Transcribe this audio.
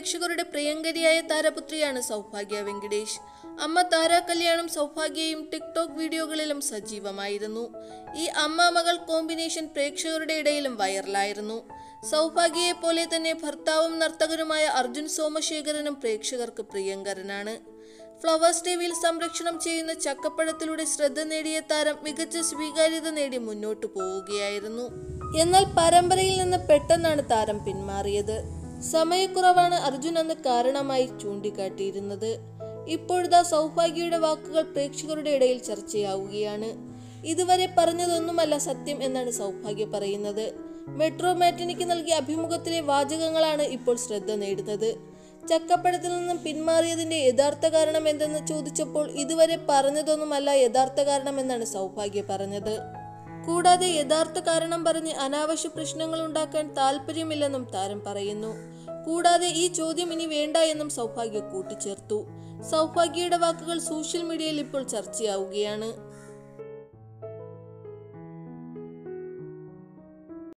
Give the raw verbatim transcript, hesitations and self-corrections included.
പ്രേക്ഷകരുടെ പ്രിയങ്കരിയായ താരപുത്രിയാണ് സൗഭാഗ്യ വെങ്കിടേഷ്. അമ്മ താര കല്യാണം സൗഭാഗ്യയും ടിക്ടോക്ക് വീഡിയോകളിലും സജീവമായിരുന്നു. ഈ അമ്മ മകൾ കോമ്പിനേഷൻ പ്രേക്ഷകരുടെ ഇടയിലും വൈറലായിരുന്നു. സൗഭാഗ്യയെ പോലെ തന്നെ ഭർത്താവും നർത്തകരുമായ അർജുൻ സോമശേഖരനും പ്രേക്ഷകർക്ക് പ്രിയങ്കരനാണ്. ഫ്ലവേഴ്സ് ടിവിയിൽ സംരക്ഷണം ചെയ്യുന്ന ചക്കപ്പഴത്തിലൂടെ ശ്രദ്ധ നേടിയ താരം മികച്ച സ്വീകാര്യത നേടി മുന്നോട്ടു പോവുകയായിരുന്നു. എന്നാൽ പരമ്പരയിൽ നിന്ന് പെട്ടെന്നാണ് താരം പിന്മാറിയത്. സമയക്കുറവാണ് അർജുൻ അന്ന് കാരണമായി ചൂണ്ടിക്കാട്ടിയിരുന്നത്. ഇപ്പോഴത്തെ സൗഭാഗ്യയുടെ വാക്കുകൾ പ്രേക്ഷകരുടെ ഇടയിൽ ചർച്ചയാവുകയാണ്. ഇതുവരെ പറഞ്ഞതൊന്നുമല്ല സത്യം എന്നാണ് സൗഭാഗ്യ പറയുന്നത്. മെട്രോ മാറ്റിനിക്ക് നൽകിയ അഭിമുഖത്തിലെ വാചകങ്ങളാണ് ഇപ്പോൾ ശ്രദ്ധ നേടുന്നത്. ചക്കപ്പഴത്തിൽ നിന്നും പിന്മാറിയതിന്റെ യഥാർത്ഥ കാരണം എന്തെന്ന് ചോദിച്ചപ്പോൾ ഇതുവരെ പറഞ്ഞതൊന്നുമല്ല യഥാർത്ഥ കാരണം എന്നാണ് സൗഭാഗ്യ പറഞ്ഞത്. കൂടാതെ യഥാർത്ഥ കാരണം പറഞ്ഞ് അനാവശ്യ പ്രശ്നങ്ങൾ ഉണ്ടാക്കാൻ താല്പര്യമില്ലെന്നും താരം പറയുന്നു. കൂടാതെ ഈ ചോദ്യം ഇനി വേണ്ട എന്നും സൗഭാഗ്യ കൂട്ടിച്ചേർത്തു. സൗഭാഗ്യയുടെ വാക്കുകൾ സോഷ്യൽ മീഡിയയിൽ ഇപ്പോൾ ചർച്ചയാവുകയാണ്.